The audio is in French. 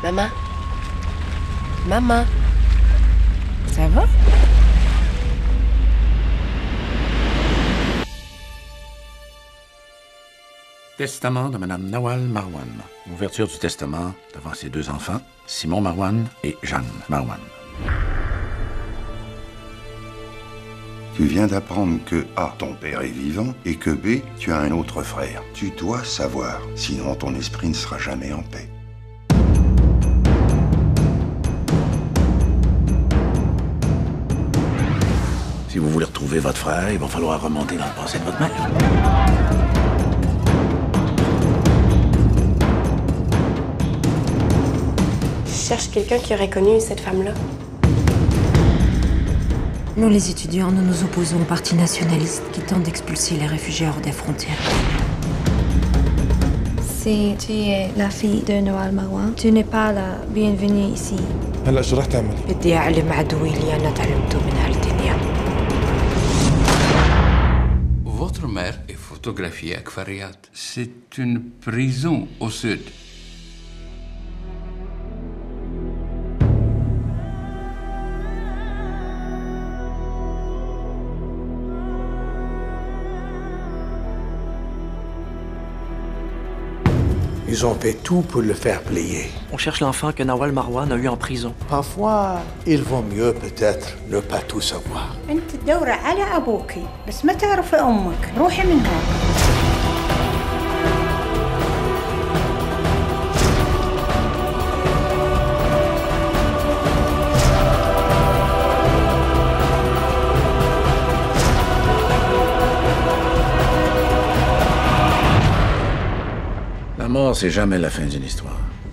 Maman? Maman? Ça va? Testament de Mme Nawal Marwan. Ouverture du testament devant ses 2 enfants, Simon Marwan et Jeanne Marwan. Tu viens d'apprendre que A, ton père est vivant, et que B, tu as un autre frère. Tu dois savoir, sinon ton esprit ne sera jamais en paix. Si vous voulez retrouver votre frère, il va falloir remonter dans le passé de votre mère. Je cherche quelqu'un qui aurait connu cette femme-là. Nous, les étudiants, nous nous opposons au parti nationaliste qui tente d'expulser les réfugiés hors des frontières. Si tu es la fille de Nawal Marwan, tu n'es pas la bienvenue ici. هلا شو رح تعملي؟ بدي أعلم عدوي اللي أنا تعلمته من هالدنيا. Votre mère est photographiée à Kfariat. C'est une prison au sud. Ils ont fait tout pour le faire plier. On cherche l'enfant que Nawal Marwan a eu en prison. Parfois, il vaut mieux peut-être ne pas tout savoir. أنت تدوري على أبوكي بس ما تعرفي أمك روحي من هون. La mort, c'est jamais la fin d'une histoire.